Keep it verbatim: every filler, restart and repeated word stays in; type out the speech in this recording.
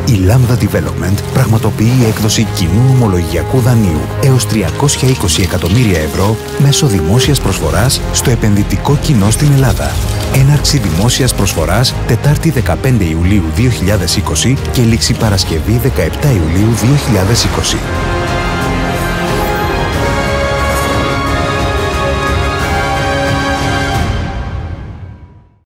Η Lambda Development πραγματοποιεί έκδοση κοινού ομολογιακού δανείου έως τριακόσια είκοσι εκατομμύρια ευρώ μέσω δημόσιας προσφοράς στο επενδυτικό κοινό στην Ελλάδα. Έναρξη δημόσιας προσφοράς Τετάρτη δεκαπέντε Ιουλίου δύο χιλιάδες είκοσι και λήξη Παρασκευή δεκαεπτά Ιουλίου δύο χιλιάδες είκοσι.